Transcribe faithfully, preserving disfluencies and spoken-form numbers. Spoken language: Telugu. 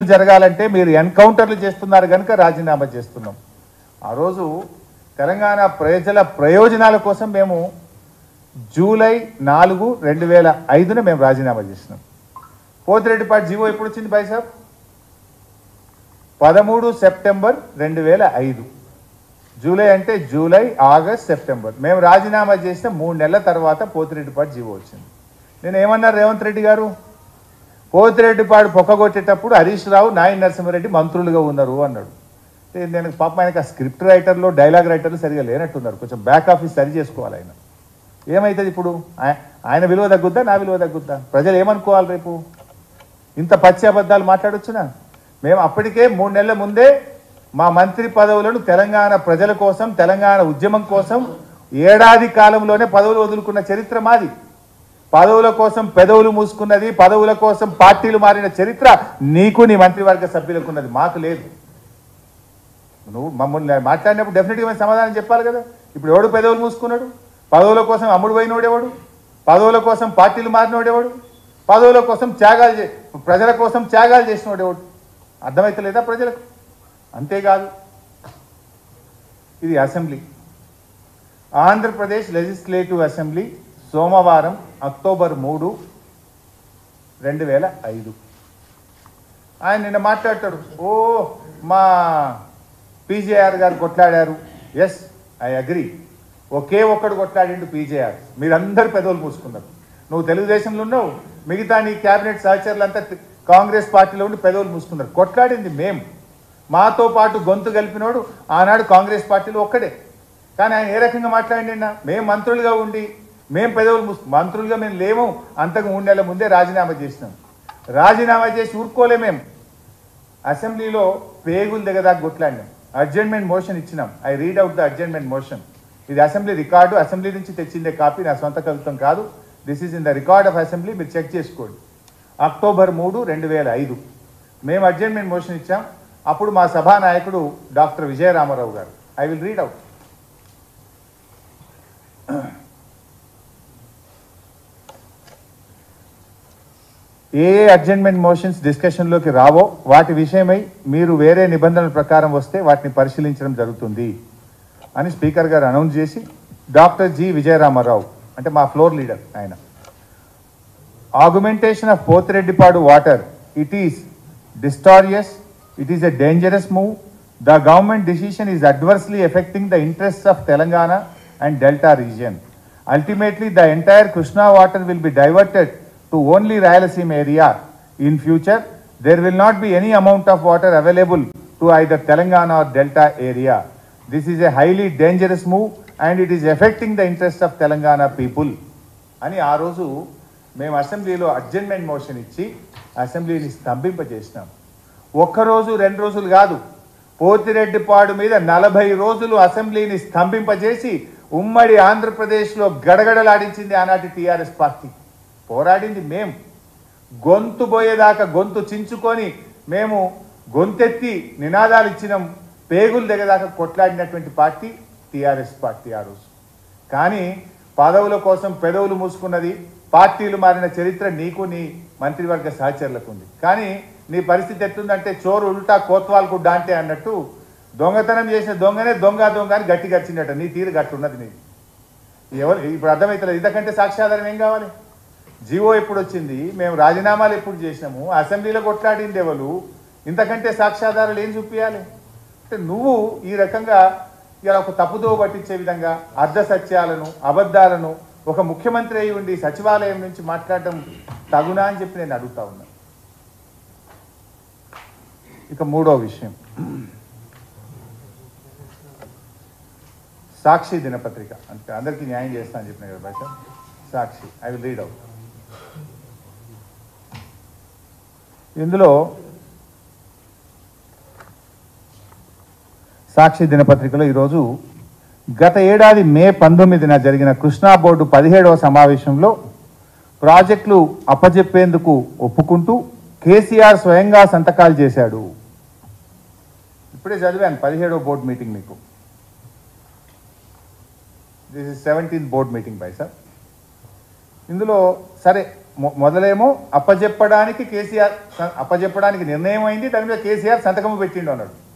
జరగాలంటే మీరు ఎన్కౌంటర్లు చేస్తున్నారు కనుక రాజీనామా చేస్తున్నాం. ఆ రోజు తెలంగాణ ప్రజల ప్రయోజనాల కోసం మేము జూలై నాలుగు రెండు వేల ఐదున మేము రాజీనామా చేసినాం. పోతిరెడ్డిపాటి జీవో ఎప్పుడు వచ్చింది భాయ్ సాబ్? పదమూడు సెప్టెంబర్ రెండు వేల ఐదు. జూలై అంటే జూలై, ఆగస్ట్, సెప్టెంబర్. మేము రాజీనామా చేసిన మూడు నెలల తర్వాత పోతిరెడ్డిపాటి జీవో వచ్చింది. నేను ఏమన్నారు రేవంత్ రెడ్డి గారు? పోతిరెడ్డిపాడు పొక్కగొట్టేటప్పుడు హరీష్ రావు, నాయన నరసింహారెడ్డి మంత్రులుగా ఉన్నారు అన్నాడు. నేను పాపం ఆయనకు ఆ స్క్రిప్ట్ రైటర్లు, డైలాగ్ రైటర్లు సరిగా లేనట్టున్నారు. కొంచెం బ్యాక్ ఆఫీస్ సరి చేసుకోవాలి ఆయన. ఏమవుతుంది ఇప్పుడు? ఆయన విలువ తగ్గుద్దా, నా విలువ తగ్గుద్దా? ప్రజలు ఏమనుకోవాలి రేపు? ఇంత పచ్చి అబద్ధాలు మాట్లాడొచ్చునా? మేము అప్పటికే మూడు నెలల ముందే మా మంత్రి పదవులను తెలంగాణ ప్రజల కోసం, తెలంగాణ ఉద్యమం కోసం ఏడాది కాలంలోనే పదవులు వదులుకున్న చరిత్ర మాది. పదవుల కోసం పెదవులు మూసుకున్నది, పదవుల కోసం పార్టీలు మారిన చరిత్ర నీకు, నీ మంత్రివర్గ సభ్యులకు ఉన్నది, మాకు లేదు. నువ్వు మమ్మల్ని మాట్లాడినప్పుడు డెఫినెట్గా సమాధానం చెప్పాలి కదా. ఇప్పుడు ఎవడు పెదవులు మూసుకున్నాడు? పదవుల కోసం అమ్ముడు పోయినోడేవాడు? పదవుల కోసం పార్టీలు మారినోడేవాడు? పదవుల కోసం త్యాగాలు చే ప్రజల కోసం త్యాగాలు చేసినోడేవాడు? అర్థమవుతలేదా ప్రజలకు? అంతేకాదు, ఇది అసెంబ్లీ, ఆంధ్రప్రదేశ్ లెజిస్లేటివ్ అసెంబ్లీ సోమవారం అక్టోబర్ మూడు రెండు వేల ఐదు. ఆయన నిన్న మాట్లాడతాడు, ఓ మా పీజేఆర్ గారు కొట్లాడారు. Yes, I agree. ఒకే ఒక్కడు కొట్లాడిండు పీజేఆర్. మీరందరూ పెదవులు మూసుకున్నారు. నువ్వు తెలుగుదేశంలో ఉన్నావు, మిగతా నీ క్యాబినెట్ సహచరులంతా కాంగ్రెస్ పార్టీలో ఉండి పెదవులు మూసుకున్నారు. కొట్లాడింది మేము. మాతో పాటు గొంతు కలిపినోడు ఆనాడు కాంగ్రెస్ పార్టీలో ఒక్కడే. కానీ ఆయన ఏ రకంగా మాట్లాడినా, మేము మంత్రులుగా ఉండి మేము పెదవులు మూసు మంత్రులుగా మేము లేము. అంతకు మూడు నెలల ముందే రాజీనామా చేసినాం. రాజీనామా చేసి ఊరుకోలే మేము. అసెంబ్లీలో పేగులు దగ్గరదాకా కొట్లాడినాం. అడ్జర్న్మెంట్ మోషన్ ఇచ్చినాం. I read out the adjournment motion. ఇది అసెంబ్లీ రికార్డు, అసెంబ్లీ నుంచి తెచ్చిందే కాపీ, నా సొంత కవిత్వం కాదు. This is in the record of assembly, మీరు చెక్ చేసుకోండి. అక్టోబర్ మూడు రెండు వేల ఐదు మేము అడ్జర్న్మెంట్ మోషన్ ఇచ్చాం. అప్పుడు మా సభానాయకుడు డాక్టర్ విజయరామారావు గారు, ఐ విల్ రీడ్ అవుట్. ఏ అడ్జర్న్మెంట్ మోషన్స్ డిస్కషన్లోకి రావో వాటి విషయమై మీరు వేరే నిబంధనల ప్రకారం వస్తే వాటిని పరిశీలించడం జరుగుతుంది అని స్పీకర్ గారు అనౌన్స్ చేసి, డాక్టర్ జి విజయరామారావు అంటే మా ఫ్లోర్ లీడర్ ఆయన, augmentation of Pothireddypadu water, it is disastrous, it is a dangerous move. The government decision is adversely affecting the interests of Telangana and delta region. Ultimately the entire Krishna water will be diverted to only Rayalaseema area. In future, there will not be any amount of water available to either Telangana or Delta area. This is a highly dangerous move and it is affecting the interests of Telangana people. అని ఆ రోజు మేము అసెంబ్లీలో అడ్జర్న్మెంట్ మోషన్ ఇచ్చి అసెంబ్లీని స్తంభింపజేసినాం. ఒక్కరోజు రెండు రోజులు కాదు, పోతిరెడ్డిపాడు మీద నలభై రోజులు అసెంబ్లీని స్తంభింపజేసి ఉమ్మడి ఆంధ్రప్రదేశ్లో గడగడలాడించింది ఆనాటి టీఆర్ఎస్ పార్టీ. పోరాడింది మేము. గొంతు పోయేదాకా గొంతు చించుకొని మేము గొంతెత్తి నినాదాలు ఇచ్చినాం. పేగులు దగ్గరదాకా కొట్లాడినటువంటి పార్టీ టీఆర్ఎస్ పార్టీ ఆ రోజు. కానీ పదవుల కోసం పెదవులు మూసుకున్నది, పార్టీలు మారిన చరిత్ర నీకు, నీ మంత్రివర్గ సహచరులకు ఉంది. కానీ నీ పరిస్థితి ఎట్లుందంటే చోరు ఉల్టా కోత్వాల్కు డాంటే అన్నట్టు దొంగతనం చేసిన దొంగనే దొంగ దొంగ అని గట్టి గచ్చినట్టు నీ తీరు గట్టున్నది నీది. ఎవరు ఇప్పుడు అర్థమవుతలేదు. ఇంతకంటే సాక్ష్యాధారం ఏం కావాలి? జీవో ఎప్పుడు వచ్చింది, మేము రాజీనామాలు ఎప్పుడు చేసినాము, అసెంబ్లీలో కొట్లాడింది ఎవరు, ఇంతకంటే సాక్ష్యాధారాలు ఏం చూపించాలి? అంటే నువ్వు ఈ రకంగా ఇలా ఒక తప్పుదో పట్టించే విధంగా అర్ధ సత్యాలను, అబద్ధాలను ఒక ముఖ్యమంత్రి అయి ఉండి సచివాలయం నుంచి మాట్లాడటం తగునా అని చెప్పి నేను అడుగుతా ఉన్నా. ఇక మూడో విషయం, సాక్షి దినపత్రిక. అంటే అందరికీ న్యాయం చేస్తా అని చెప్పిన కదా భాష. Sakshi, I will read out. ఇందులో సాక్షి దినపత్రికలో ఈరోజు గత ఏడాది మే పంతొమ్మిదిన జరిగిన కృష్ణా బోర్డు పదిహేడవ సమావేశంలో ప్రాజెక్టులు అప్పజెప్పేందుకు ఒప్పుకుంటూ కేసీఆర్ స్వయంగా సంతకాలు చేశాడు. ఇప్పుడే చదివాను పదిహేడవ బోర్డు మీటింగ్ మీకు. This is seventeenth board meeting by sir. ఇందులో సరే మొ- మొదలేమో అప్పజెప్పడానికి కేసీఆర్ స- అప్పజెప్పడానికి నిర్ణయం అయింది, దాని మీద కేసీఆర్ సంతకము పెట్టిండు అన్నాడు.